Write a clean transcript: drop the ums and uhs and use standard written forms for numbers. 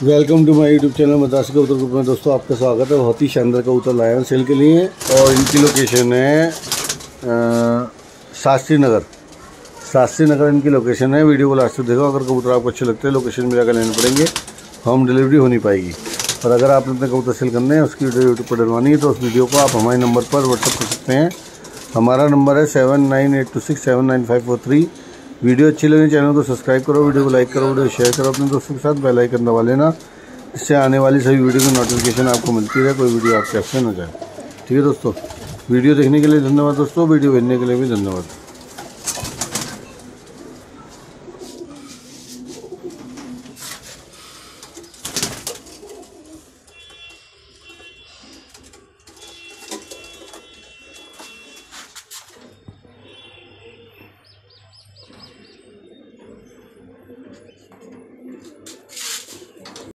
Welcome to my YouTube channel Madrasi Kabootar group में। दोस्तों आपका स्वागत है। बहुत ही शानदार कबूतर लाए हैं सेल के लिए और इनकी लोकेशन है शास्त्री नगर इनकी लोकेशन है। वीडियो को लास्ट तक देखो। अगर कबूतर आपको अच्छे लगते हैं लोकेशन में जाकर लेने पड़ेंगे, होम डिलीवरी होनी पाएगी। और अगर आपने अपने कबूतर सेल करने हैं, उसकी वीडियो यूट्यूब पर डलवानी है तो उस वीडियो को आप हमारे नंबर पर व्हाट्सअप कर सकते हैं। हमारा नंबर है 7982679543। वीडियो अच्छी लगे चैनल को सब्सक्राइब करो, वीडियो को लाइक करो, वीडियो शेयर करो अपने दोस्तों के साथ, बेल आइकन दबा लेना। इससे आने वाली सभी वीडियो की नोटिफिकेशन आपको मिलती रहे, कोई वीडियो आपके ऐसे न जाए। ठीक है दोस्तों, वीडियो देखने के लिए धन्यवाद दोस्तों, वीडियो भेजने के लिए भी धन्यवाद।